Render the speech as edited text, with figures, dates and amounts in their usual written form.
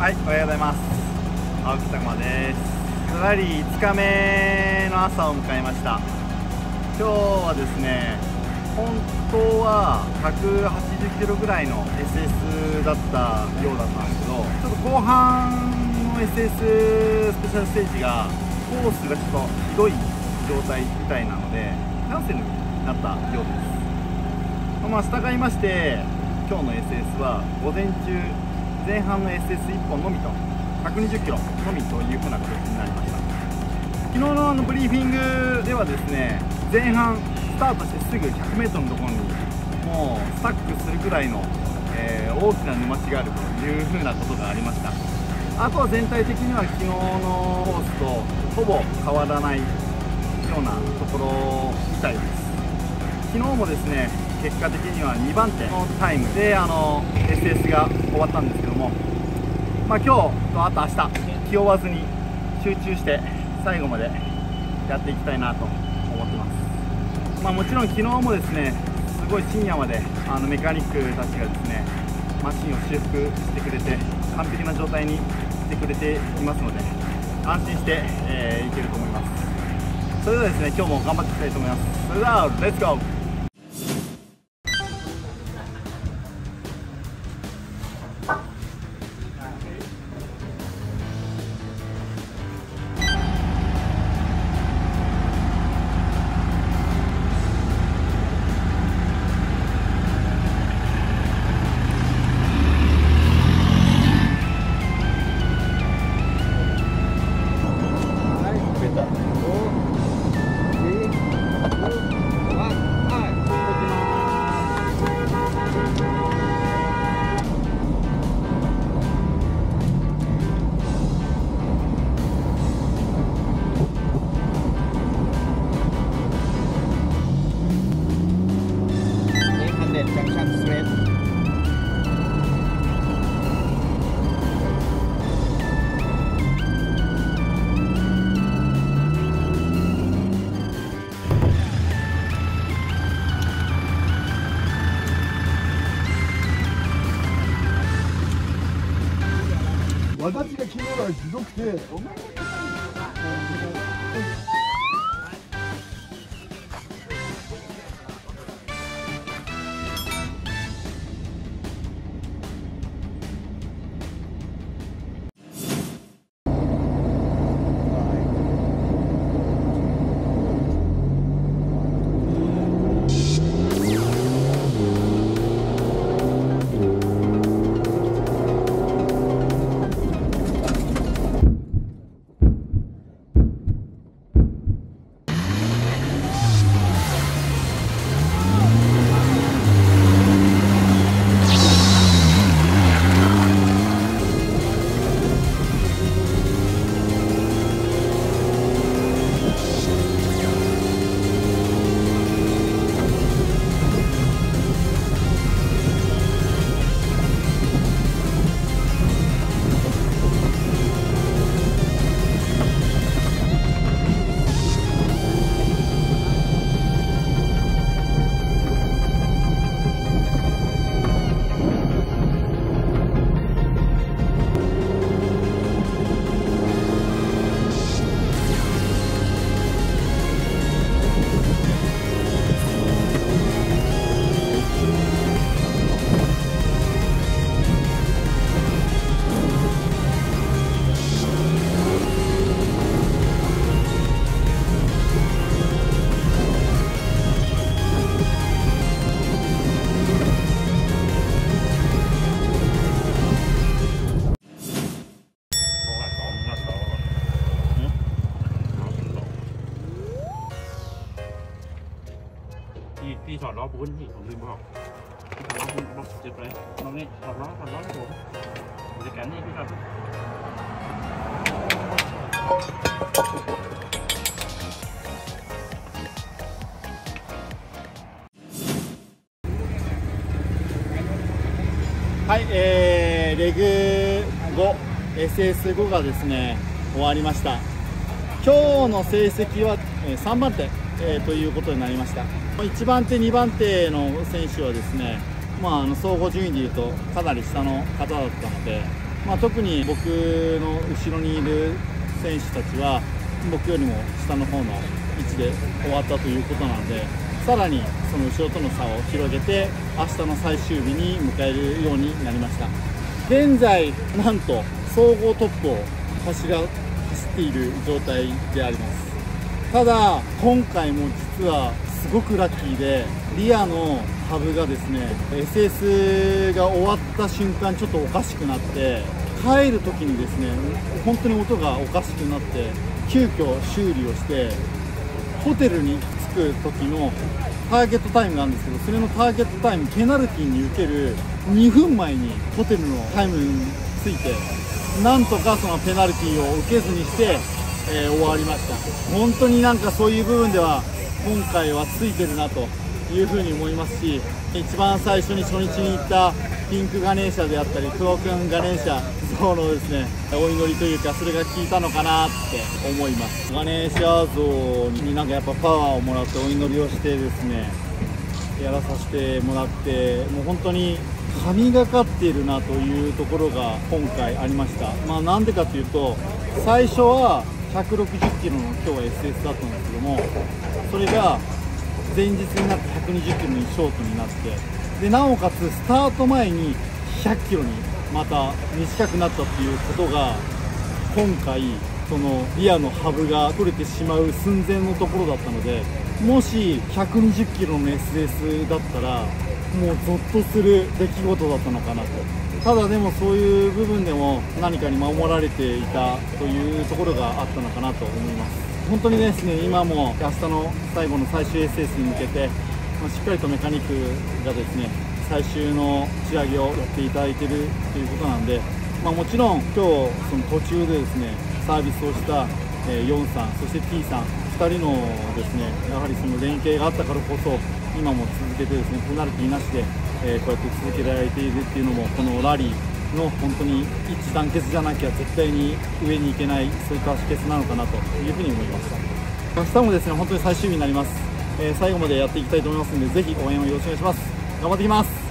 はい、おはようございます。青木拓磨です。ラリー5日目の朝を迎えました。今日はですね、本当は180キロぐらいの SS だったようだったんですけど、ちょっと後半の SS スペシャルステージがコースがちょっとひどい状態みたいなのでキャンセルになったようです。まあ従いまして今日の SS は午前中前半の SS1 本のみと120キロのみというふうな形になりました。昨日のブリーフィングではですね、前半スタートしてすぐ 100m のところにもうスタックするくらいの、大きな沼地があるというふうなことがありました。あとは全体的には昨日のコースとほぼ変わらないようなところみたいです。昨日もですね、結果的には2番手のタイムでSS が終わったんですけども、まあ、今日とあと明日気負わずに集中して最後までやっていきたいなと思ってます。まあ、もちろん昨日もですね、すごい深夜までメカニックたちがですねマシンを修復してくれて完璧な状態にしてくれていますので安心して、いけると思います。それではですね、今日も頑張っていきたいと思います。それではレッツゴー。 私が昨日はひどくて、 พี่ถอดล้อพื้นนี่ผมลืมบอกถอดล้อพื้นลบจุดเลยตรงนี้ถอดล้อให้ผมจะแกนนี่พี่ครับはい、レグ5 SS5 がですね終わりました。今日の成績は3番手、ということになりました。1番手2番手の選手はですね、総合順位でいうとかなり下の方だったので、 特に僕の後ろにいる選手たちは僕よりも下の方の位置で終わったということなので、さらにその後ろとの差を広げて明日の最終日に迎えるようになりました。現在なんと総合トップを走っている状態であります。ただ今回も実はすごくラッキーで、リアのハブがですね SS が終わった瞬間ちょっとおかしくなって、帰る時にですね本当に音がおかしくなって、急遽修理をしてホテルに着く時のターゲットタイムなんですけど、それのターゲットタイムペナルティに受ける2分前にホテルのタイムについて、なんとかそのペナルティを受けずにして、終わりました。本当になんかそういう部分では今回はついてるなというふうに思いますし、一番最初に初日に行ったピンクガネーシャであったりトークンガネーシャ像のですねお祈りというか、それが効いたのかなって思います。ガネーシャ像になんかやっぱパワーをもらってお祈りをしてですねやらさせてもらって、もう本当に神がかっているなというところが今回ありました。なんでかというと、最初は160キロの今日は SS だったんですけども、それが前日になって120キロにショートになって、でなおかつスタート前に100キロにまた短くなったっていうことが、今回そのリアのハブが取れてしまう寸前のところだったので、もし120キロの SS だったらもうゾッとする出来事だったのかなと。ただでもそういう部分でも何かに守られていたというところがあったのかなと思います。本当にですね、今も明日の最後の最終 SS に向けて、しっかりとメカニックがですね最終の仕上げをやっていただいているということなんで、もちろん今日その途中でですねサービスをしたヨンさん、そして T さん2人のですねやはりその連携があったからこそ今も続けてですねペナルティなしでこうやって続けられているっていうのも、このラリーの本当に一致団結じゃなきゃ絶対に上に行けない、そういった秘訣なのかなというふうに思いました。明日もですね本当に最終日になります。最後までやっていきたいと思いますので、ぜひ応援をよろしくお願いします。頑張っていきます。